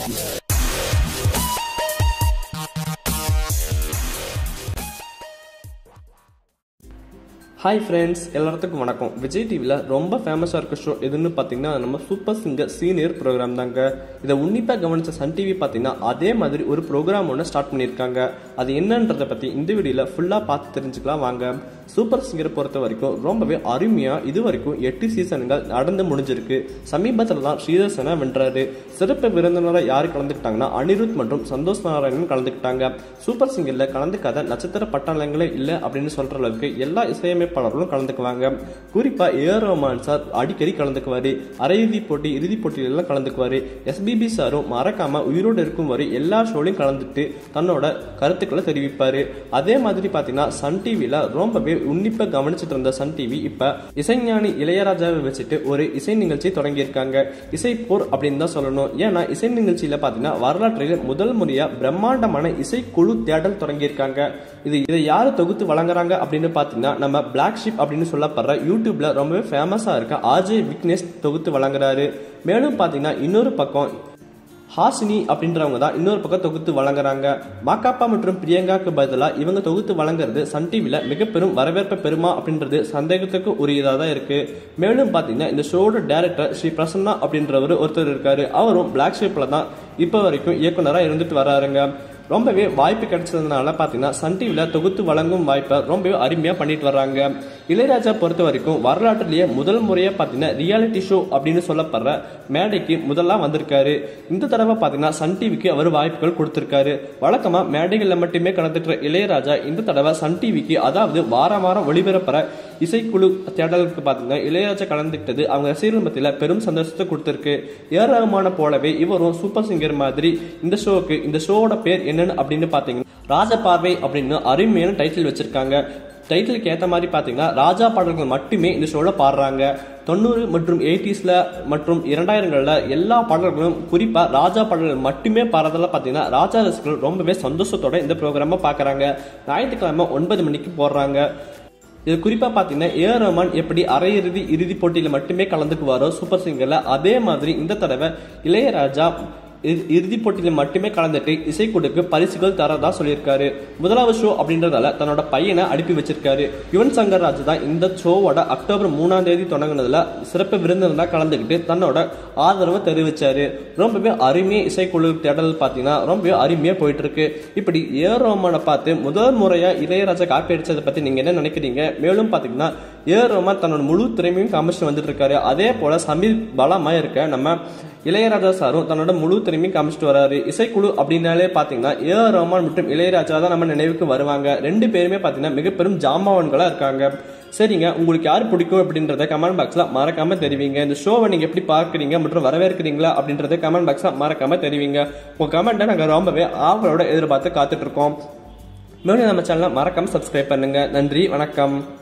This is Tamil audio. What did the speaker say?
ஹாய் ஃப்ரெண்ட்ஸ், எல்லாத்துக்கும் வணக்கம். விஜய் டிவியில் ரொம்ப ஃபேமஸாக இருக்க ஷோ எதுன்னு பார்த்தீங்கன்னா நம்ம சூப்பர் சிங்கர் சீனியர் ப்ரோக்ராம் தாங்க. இதை உன்னிப்பாக கவனித்த சன் டிவி பார்த்தீங்கன்னா அதே மாதிரி ஒரு ப்ரோக்ராம் ஒன்று ஸ்டார்ட் பண்ணியிருக்காங்க. அது என்னன்றதை பற்றி இந்த வீடியோவில் ஃபுல்லாக பார்த்து தெரிஞ்சுக்கலாம் வாங்க. சூப்பர் சிங்கரை பொறுத்த வரைக்கும் ரொம்பவே அருமையாக இது வரைக்கும் 8 சீசன்கள் நடந்து முடிஞ்சிருக்கு. சமீபத்தில் தான் ஸ்ரீதர்சனா வென்றாரு. சிறப்பு விருந்தினராக யார் கலந்துக்கிட்டாங்கன்னா அனிருத் மற்றும் சந்தோஷ் நாராயணன் கலந்துக்கிட்டாங்க. சூப்பர் சிங்கரில் கலந்துக்காத நட்சத்திர பட்டாளங்களே இல்லை அப்படின்னு சொல்கிற அளவுக்கு எல்லா இசையமைப்பாளர்களும் கலந்துக்குவாங்க. குறிப்பாக ஏஆர் ரஹ்மான் சார் அடிக்கடி கலந்துக்குவாரு. அரையிறுதி போட்டி, இறுதி போட்டியிலெல்லாம் கலந்துக்குவாரு. எஸ்பிபி சாரும் மறக்காம உயிரோடு இருக்கும் வரை எல்லா ஷோலையும் கலந்துட்டு தன்னோட கருத்துக்களை தெரிவிப்பாரு. அதே மாதிரி பார்த்தீங்கன்னா சன் டிவியில் ரொம்பவே உன்னிப்பா கவனிச்சுட்டு இருந்த சன் டிவி இப்ப இசைஞானி இளையராஜாவை வச்சுட்டு ஒரு இசை நிகழ்ச்சி தொடங்கியிருக்காங்க. இசை போர் அப்படின்னு தான் சொல்லணும். ஏன்னா இசை நிகழ்ச்சியில பாத்தீங்கன்னா வரலாற்றில் முதல் முறையா பிரம்மாண்டமான இசைக்குழு தேடல் தொடங்கியிருக்காங்க. இதை யாரு தொகுத்து வழங்குறாங்க அப்படின்னு பாத்தீங்கன்னா நம்ம பிளாக் ஷிப் அப்படின்னு சொல்லப்படுற யூடியூப்ல ரொம்பவே ஃபேமஸா இருக்க ஆர்ஜே விக்னேஷ் தொகுத்து வழங்குறாரு. மேலும் பாத்தீங்கன்னா இன்னொரு பக்கம் ஹாசினி அப்படின்றவங்க தான் இன்னொரு பக்கம் தொகுத்து வழங்குறாங்க. மாக்காப்பா மற்றும் பிரியங்காக்கு பதிலாக இவங்க தொகுத்து வழங்குறது சன் டிவியில் மிக பெரும் வரவேற்பை பெறுமா அப்படின்றது சந்தேகத்துக்கு உரியதாக தான் இருக்கு. மேலும் பார்த்தீங்கன்னா இந்த ஷோட டைரக்டர் ஸ்ரீ பிரசன்னா அப்படின்றவர் ஒருத்தர் இருக்காரு. அவரும் பிளாக் ஷிப்ல தான் இப்போ வரைக்கும் இயக்குனராக இருந்துட்டு வராருங்க. ரொம்பவே வாய்ப்பு கிடைச்சதுனால பார்த்தீங்கன்னா சன் டிவியில் தொகுத்து வழங்கும் வாய்ப்பை ரொம்பவே அருமையாக பண்ணிட்டு வர்றாங்க. இளையராஜா பொறுத்த வரைக்கும் வரலாற்றிலேயே முதல் முறையாக பார்த்தீங்கன்னா ரியாலிட்டி ஷோ அப்படின்னு சொல்லப்படுற மேடைக்கு முதல்லாம் வந்திருக்காரு. இந்த தடவை பார்த்தீங்கன்னா சன் டிவிக்கு அவர் வாய்ப்புகள் கொடுத்திருக்காரு. வழக்கமாக மேடைகளில் மட்டுமே கலந்துட்டு இளையராஜா இந்த தடவை சன் டிவிக்கு, அதாவது வாரம் வாரம் ஒளிபரப்புற இசைக்குழு தேடலுக்கு பார்த்தீங்கன்னா இளையராஜா கலந்துக்கிட்டது அவங்க ரசிகர்கள் மத்தியில் பெரும் சந்தோஷத்தை கொடுத்திருக்கு. ஏஆர் ரஹ்மான போலவே இவரும் சூப்பர் சிங்கர் மாதிரி இந்த ஷோவோட பேர் என்னன்னு அப்படின்னு பார்த்தீங்கன்னா ராஜபார்வை அப்படின்னு அருமையான டைட்டில் வச்சிருக்காங்க. டைட்டிலுக்கு ஏற்ற மாதிரி பார்த்தீங்கன்னா ராஜா பாடல்கள் மட்டுமே இந்த ஷோவில் பாடுறாங்க. 90 மற்றும் 80s மற்றும் 2000களில் எல்லா பாடல்களும் குறிப்பாக ராஜா பாடல்கள் மட்டுமே பாடுறதெல்லாம் பார்த்தீங்கன்னா ராஜா ரசிகர்கள் ரொம்பவே சந்தோஷத்தோட இந்த ப்ரோக்ராமை பார்க்குறாங்க. ஞாயிற்றுக்கிழமை 9 மணிக்கு போடுறாங்க. இது குறிப்பாக பார்த்தீங்கன்னா ஏஆர் ரஹ்மான் எப்படி அரையிறுதி இறுதி போட்டியில் மட்டுமே கலந்துக்குவாரோ சூப்பர் சிங்கரில், அதே மாதிரி இந்த தடவை இளையராஜா இறுதி போட்டியில் மட்டுமே கலந்துட்டு இசைக்குழுக்கு பரிசுகள் தரதா சொல்லியிருக்காரு. முதலாவது ஷோ அப்படின்றதால தன்னோட பையனை அனுப்பி வச்சிருக்காரு. யுவன் சங்கர் ராஜ் தான் இந்த ஷோவோட அக்டோபர் 3ஆம் தேதி தொடங்கினதுல சிறப்பு விருந்தினராக கலந்துக்கிட்டு தன்னோட ஆதரவை தெரிவிச்சாரு. ரொம்பவே அருமையா இசைக்குழு தேடல் பார்த்தீங்கன்னா ரொம்பவே அருமையா போயிட்டு இருக்கு. இப்படி ஏஆர் ரஹ்மானை பார்த்து முதல் முறையா இளையராஜா காப்பி அடிச்சதை பத்தி நீங்க என்ன நினைக்கிறீங்க? மேலும் பாத்தீங்கன்னா ஏஆர் ரஹ்மான் தன்னோட முழு திறமையும் காமிச்சிட்டு வந்துட்டு இருக்காரு. அதே போல சமீர் பலமா இருக்க நம்ம இளையராஜா சாரும் தன்னோட முழு திறமையும் காமிச்சிட்டு வராரு. இசைக்குழு அப்படின்னாலே பாத்தீங்கன்னா ஏஆர் ரஹ்மான் மற்றும் இளையராஜா தான் நம்ம நினைவுக்கு வருவாங்க. ரெண்டு பேருமே பாத்தீங்கன்னா மிக பெரும் ஜாம்பவான்களா இருக்காங்க. சரிங்க, உங்களுக்கு யார் பிடிக்கும் அப்படின்றத கமெண்ட் பாக்ஸ்ல மறக்காம தெரிவிங்க. இந்த ஷோவை நீங்க எப்படி பார்க்குறீங்க மற்றும் வரவேற்கிறீங்களா அப்படின்றத கமெண்ட் பாக்ஸ்ல மறக்காம தெரிவிங்க. உங்க கமெண்ட்டை நாங்க ரொம்பவே ஆவலோட எதிர்பார்த்து காத்துட்டு இருக்கோம். மேலும் நம்ம சேனலை மறக்காம சப்ஸ்கிரைப் பண்ணுங்க. நன்றி, வணக்கம்.